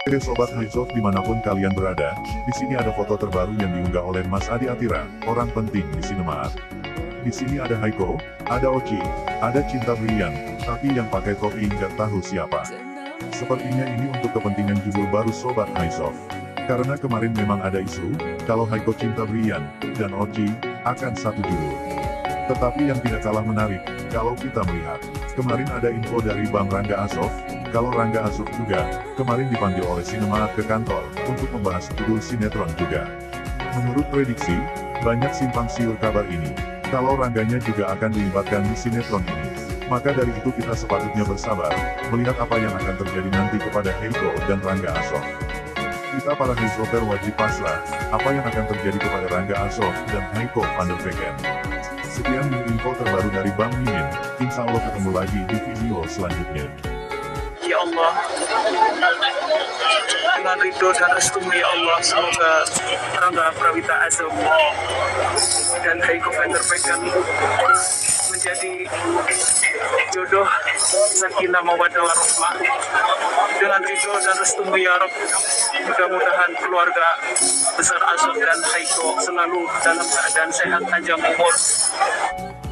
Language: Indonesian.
Oke Sobat Haizov dimanapun kalian berada, di sini ada foto terbaru yang diunggah oleh Mas Adi Atira, orang penting di Sinemart. Di sini ada Haiko, ada Oci, ada Cinta Brilian, tapi yang pakai topi nggak tahu siapa. Sepertinya ini untuk kepentingan judul baru Sobat Haizov. Karena kemarin memang ada isu, kalau Haiko Cinta Brilian, dan Oci, akan satu judul. Tetapi yang tidak kalah menarik, kalau kita melihat, kemarin ada info dari Bang Rangga Azov, kalau Rangga Azov juga, kemarin dipanggil oleh Sinemart ke kantor, untuk membahas judul sinetron juga. Menurut prediksi, banyak simpang siur kabar ini, kalau Rangganya juga akan dilibatkan di sinetron ini. Maka dari itu kita sepatutnya bersabar, melihat apa yang akan terjadi nanti kepada Haiko dan Rangga Azov. Kita para Haizover wajib pasrah, apa yang akan terjadi kepada Rangga Azov dan Haiko van der Vecken. Sekian info terbaru dari Bang Mimin, insya Allah ketemu lagi di video selanjutnya. Ya Allah, dengan ridho dan restumu ya Allah, semoga Rangga Prawita Azov dan Haiko van der Vecken menjadi jodoh sakinah mawaddah warahmah. Dengan ridho dan restumu ya Rabb, mudah-mudahan keluarga besar Azov dan Haiko selalu dalam keadaan sehat, panjang umur.